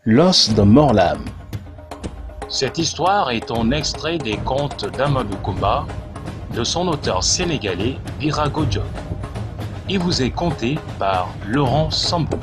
L'os de Morlam. Cette histoire est un extrait des contes d'Amadou Koumba, de son auteur sénégalais Birago Diop. Il vous est conté par Laurent Sambou.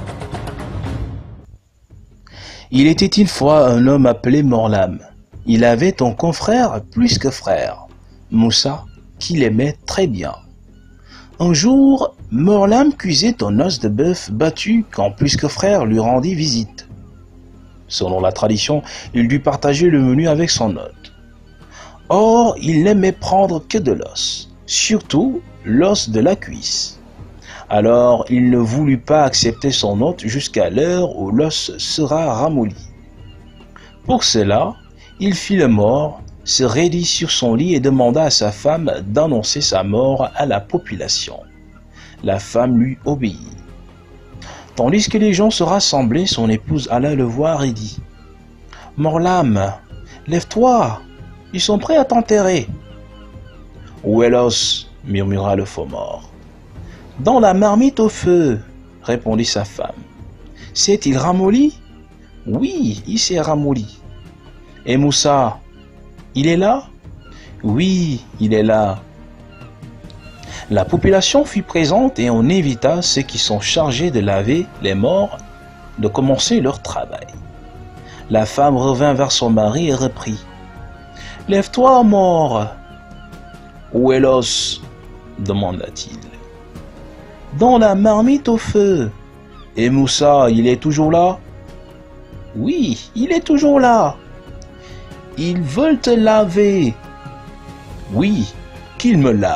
Il était une fois un homme appelé Morlam. Il avait un confrère plus que frère, Moussa, qu'il aimait très bien. Un jour, Morlam cuisait un os de bœuf battu quand plus que frère lui rendit visite. Selon la tradition, il dut partager le menu avec son hôte. Or, il n'aimait prendre que de l'os, surtout l'os de la cuisse. Alors, il ne voulut pas accepter son hôte jusqu'à l'heure où l'os sera ramolli. Pour cela, il fit le mort, se raidit sur son lit et demanda à sa femme d'annoncer sa mort à la population. La femme lui obéit. Tandis que les gens se rassemblaient, son épouse alla le voir et dit « Morlam, lève-toi, ils sont prêts à t'enterrer. »« Où est l'os » murmura le faux mort. « Dans la marmite au feu, » répondit sa femme. « S'est-il ramolli ?»« Oui, il s'est ramolli. »« Et Moussa, il est là ?»« Oui, il est là. » La population fut présente et on invita ceux qui sont chargés de laver les morts de commencer leur travail. La femme revint vers son mari et reprit « Lève-toi, mort !»« Où est l'os ?» demanda-t-il. « Dans la marmite au feu. »« Et Moussa, il est toujours là ?»« Oui, il est toujours là. »« Ils veulent te laver. »« Oui, qu'il me lave. »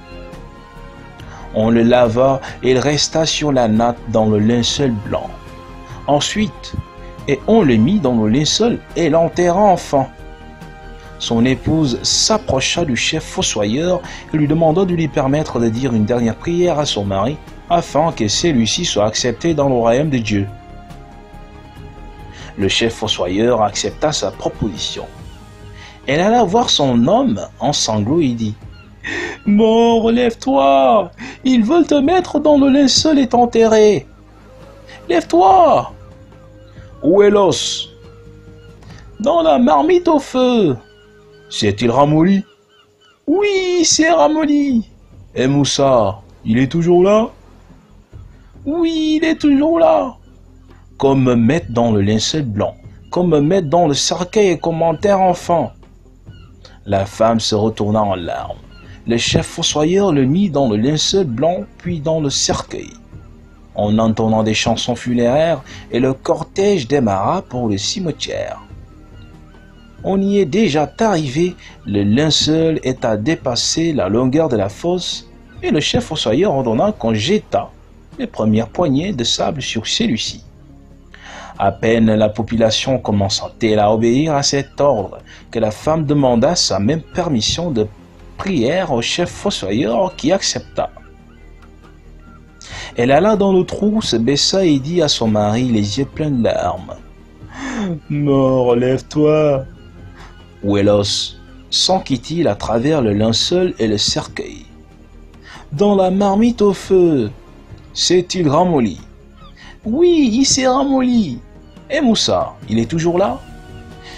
On le lava et il resta sur la natte dans le linceul blanc. Ensuite, on le mit dans le linceul et l'enterra enfin. Son épouse s'approcha du chef fossoyeur et lui demanda de lui permettre de dire une dernière prière à son mari afin que celui-ci soit accepté dans le royaume de Dieu. Le chef fossoyeur accepta sa proposition. Elle alla voir son homme en sanglots et dit « Mort, lève-toi! Ils veulent te mettre dans le linceul et t'enterrer. Lève-toi! » « Où est l'os? »« Dans la marmite au feu. »« S'est-il ramolli? »« Oui, c'est ramolli. »« Et Moussa, il est toujours là? »« Oui, il est toujours là. »« Qu'on me mette dans le linceul blanc, qu'on me mette dans le cercueil et qu'on m'enterre enfin. » La femme se retourna en larmes. Le chef fossoyeur le mit dans le linceul blanc, puis dans le cercueil. En entonnant des chansons funéraires, et le cortège démarra pour le cimetière. On y est déjà arrivé, le linceul est à dépasser la longueur de la fosse, et le chef fossoyeur ordonna qu'on jetât les premières poignées de sable sur celui-ci. À peine la population commença-t-elle à obéir à cet ordre, que la femme demanda sa même permission de prière au chef fossoyeur qui accepta. Elle alla dans le trou, se baissa et dit à son mari, les yeux pleins de larmes, « Mort, lève-toi. »« Où est l'os ?» s'enquit-il à travers le linceul et le cercueil. « Dans la marmite au feu. »« S'est-il ramolli ?»« Oui, il s'est ramolli. »« Et Moussa, il est toujours là ?»« Oui. »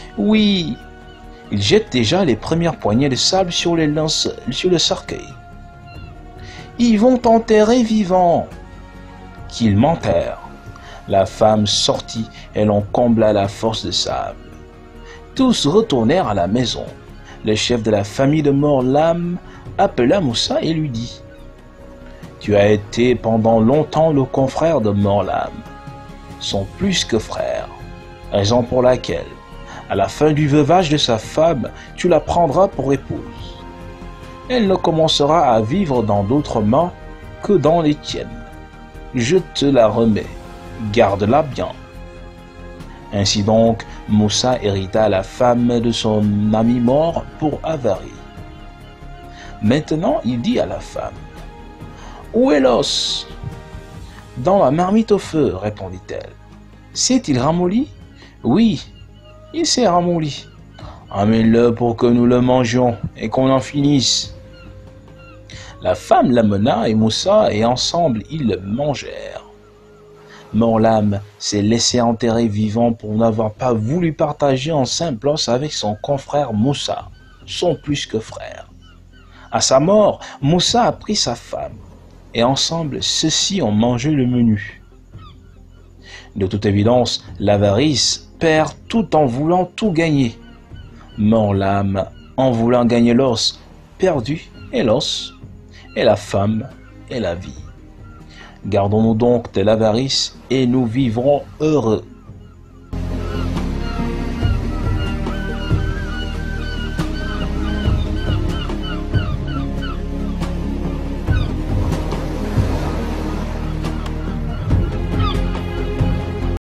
Il jette déjà les premières poignées de sable sur le cercueil. « Ils vont t'enterrer vivant. » Qu'ils m'enterrent. La femme sortit et l'on combla la fosse de sable. Tous retournèrent à la maison. Le chef de la famille de Morlam appela Moussa et lui dit « Tu as été pendant longtemps le confrère de Morlam, son plus que frère, raison pour laquelle, à la fin du veuvage de sa femme, tu la prendras pour épouse. Elle ne commencera à vivre dans d'autres mains que dans les tiennes. Je te la remets, garde-la bien. » Ainsi donc, Moussa hérita la femme de son ami mort pour avarie. Maintenant, il dit à la femme, « Où est l'os ?»« Dans la marmite au feu, répondit-elle. »« S'est-il ramolli ? » ?»« Oui, il s'est ramolli. »« Amène-le pour que nous le mangions et qu'on en finisse. » La femme l'amena et Moussa et ensemble ils le mangèrent. Morlam s'est laissé enterrer vivant pour n'avoir pas voulu partager un simple os avec son confrère Moussa, son plus que frère. À sa mort, Moussa a pris sa femme, et ensemble, ceux-ci ont mangé le menu. De toute évidence, l'avarice perd tout en voulant tout gagner. Morlam, en voulant gagner l'os, perdu et l'os, et la femme et la vie. Gardons-nous donc de l'avarice et nous vivrons heureux.